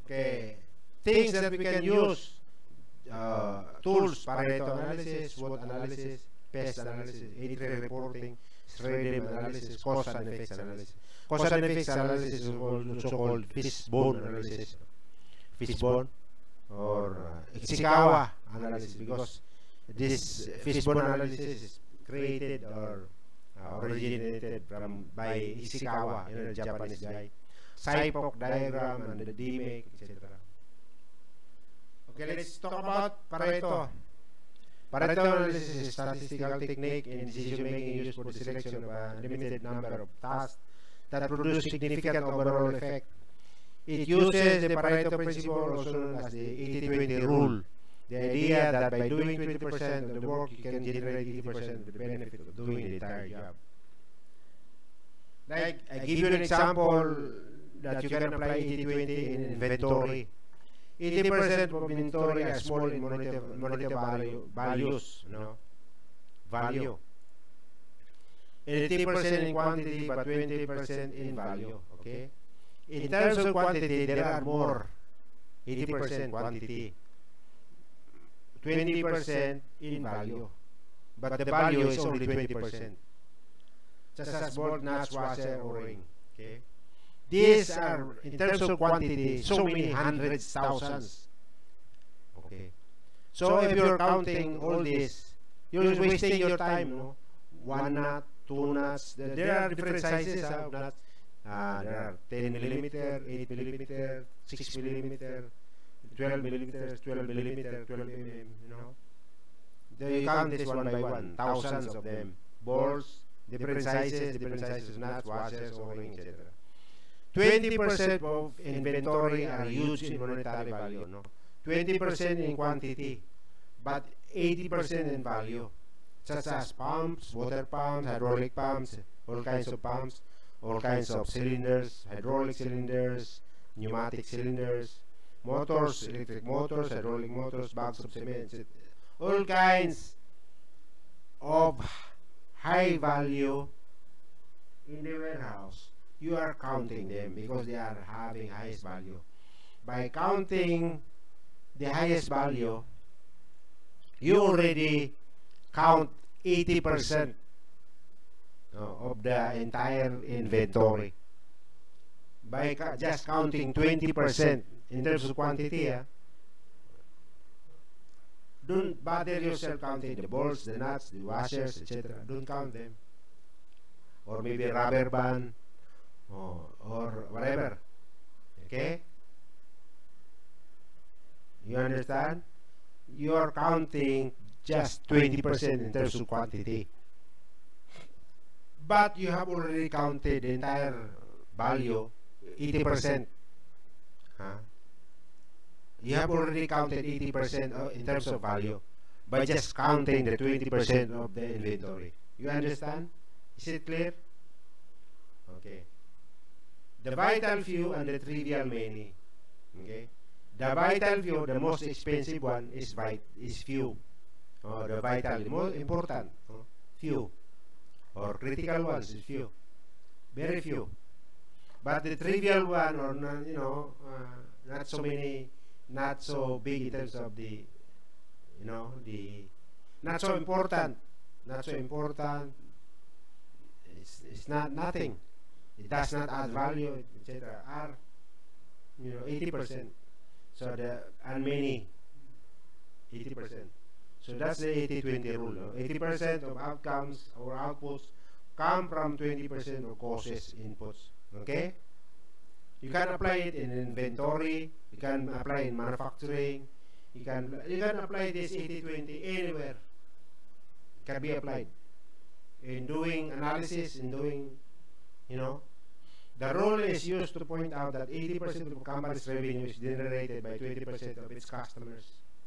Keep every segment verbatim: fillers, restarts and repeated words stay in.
Okay, things that we can use, uh, tools, Pareto analysis, SWOT analysis, pest analysis, A three reporting, SRADIM analysis, cause and effects analysis. Cause and effects analysis is also called fishbone analysis, fishbone or uh, Ishikawa analysis, because this fishbone analysis is created or uh, originated from by Ishikawa, you know, the Japanese guy. Saipok diagram and the D M E C, et cetera. Okay, let's talk about Pareto. Pareto analysis is a statistical technique in decision making used for the selection of a limited number of tasks that produce significant overall effect. It uses the Pareto principle, also known as the eighty twenty rule. The idea that by doing twenty percent of the work, you can generate eighty percent of the benefit of doing the entire job. Like, I give you an example that you can apply eighty twenty in inventory. eighty percent of inventory are small in monetary, monetary value, values, no? Value. eighty percent in quantity, but twenty percent in value, okay? In terms of quantity, there are more. eighty percent quantity, twenty percent in value, but the value is only twenty percent. Just as bolt, nuts, washer, O-ring, okay? These are, in terms of quantity, so many hundreds, thousands. Okay. So if you're counting all this, you're wasting your time, no? One nut, two nuts. There are different sizes of nuts. Uh, there are ten millimeter, eight millimeter, six millimeter, twelve millimeter, twelve millimeter, twelve millimeter, you know. Then you count this one by one, thousands of them. Balls, different sizes, different sizes, nuts, washers, O-ring, et cetera. twenty percent of inventory are used in monetary value, no? twenty percent in quantity, but eighty percent in value, such as pumps, water pumps, hydraulic pumps, all kinds of pumps, all kinds of cylinders, hydraulic cylinders, pneumatic cylinders, motors, electric motors, hydraulic motors, bags of cement, all kinds of high value in the warehouse. You are counting them because they are having highest value. By counting the highest value, you already count eighty percent of the entire inventory. By ca just counting twenty percent in terms of quantity, uh, don't bother yourself counting the bolts, the nuts, the washers, et cetera. Don't count them. Or maybe a rubber band, or, or whatever. Okay? You understand? You are counting just twenty percent in terms of quantity. But you have already counted the entire value, eighty percent. Huh? You have already counted eighty percent in terms of value by just counting the twenty percent of the inventory. You understand? Is it clear? Okay. The vital few and the trivial many. Okay. The vital few, the most expensive one is vit is few. Oh, the vital, the most important, oh, few. Or critical ones is few. Very few. But the trivial one, or not, you know, uh, not so many, not so big in terms of the, you know, the, not so important, not so important. It's, it's not nothing. It does not add value, et cetera. Are, you know, eighty percent. So the and many, eighty percent. So that's the eighty twenty rule. No? eighty percent of outcomes or outputs come from twenty percent of causes, inputs. Okay? You can apply it in inventory. You can apply in manufacturing. You can you can apply this eighty twenty anywhere. It can be applied in doing analysis, in doing, you know. The rule is used to point out that eighty percent of a company's revenue is generated by twenty percent of its customers.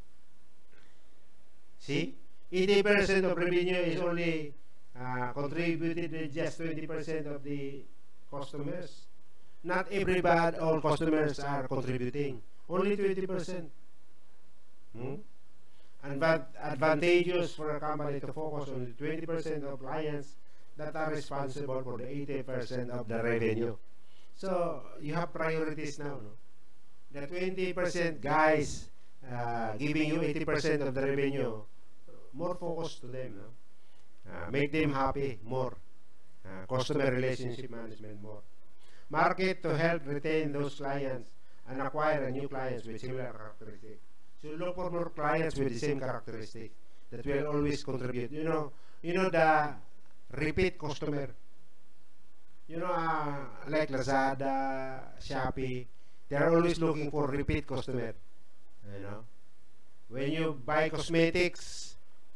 See? eighty percent of revenue is only uh, contributed with just twenty percent of the customers. Not everybody, all customers are contributing. Only twenty percent. Hmm? And but advantageous for a company to focus on the twenty percent of clients that are responsible for the eighty percent of the revenue. So you have priorities now, no? the twenty percent guys uh, giving you eighty percent of the revenue, more focus to them, no? Uh, make them happy more. Uh, customer relationship management more. Market to help retain those clients and acquire new clients with similar characteristics. So look for more clients with the same characteristics that will always contribute. You know, you know the repeat customer. You know, uh, like Lazada, Shopee, they are always looking for repeat customer. You know, when you buy cosmetics,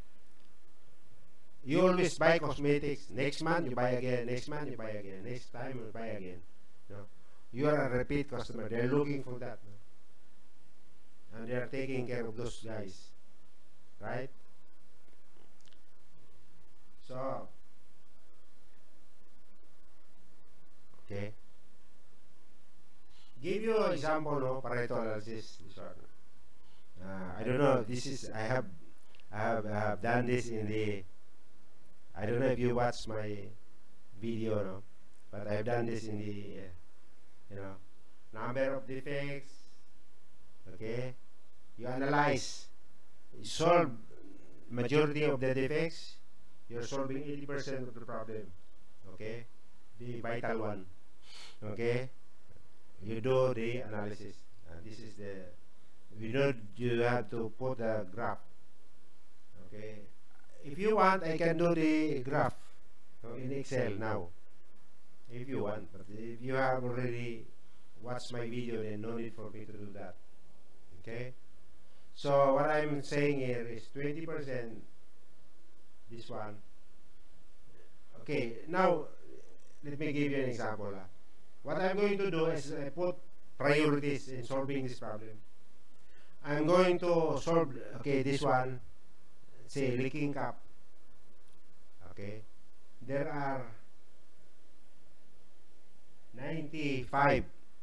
you always buy cosmetics. Next month you buy again. Next month you buy again. Next time you buy again. No? You are a repeat customer. They are looking for that. No? And they are taking care of those guys. Right? So, okay. Give you an example, no? Pareto analysis. This one. Uh, I don't know. This is I have I have, I have done this in the. I don't know if you watch my video, no? But I've done this in the, uh, you know, number of defects. Okay, you analyze, you solve majority of the defects. You're solving eighty percent of the problem. Okay, the vital one. Okay, you do the analysis. And this is the. You know, you have to put a graph. Okay. If you want, I can do the graph in Excel now. If you want, but if you have already watched my video, then no need for me to do that. Okay? So what I'm saying here is twenty percent this one. Okay, now let me give you an example. Uh. What I'm going to do is I put priorities in solving this problem. I'm going to solve, okay, this one. Say leaking cap. Okay, there are ninety-five.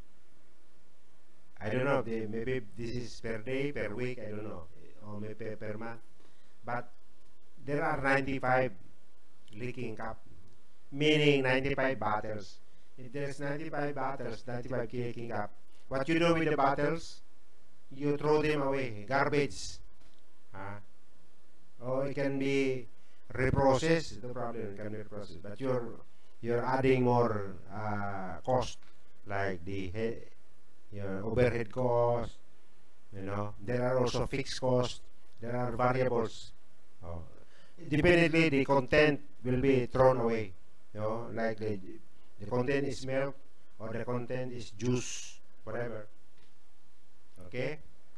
I don't know. They, maybe this is per day, per week. I don't know, or maybe per, per month. But there are ninety-five leaking cap, meaning ninety-five bottles. If there's ninety-five bottles, ninety-five leaking cap. What you do with the bottles? You throw them away, garbage. Huh? Or it can be reprocessed. No problem, it can be reprocessed. But you're you're adding more uh, cost, like the head, your overhead cost. You know, there are also fixed costs. There are variables. Oh. Definitely, the content will be thrown away. You know, like the the content is milk or the content is juice, whatever. Okay.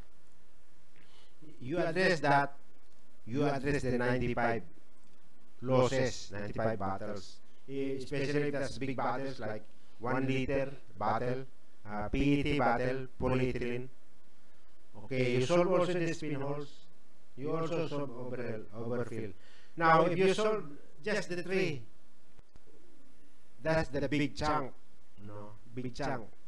You address that. You address the ninety-five losses, ninety-five bottles, especially if that's big bottles like one liter bottle, uh, P E T bottle, polyethylene. Okay, you solve also the spin holes. You also solve over, overfill. Now, if you solve just the three, that's the big chunk, no, big chunk.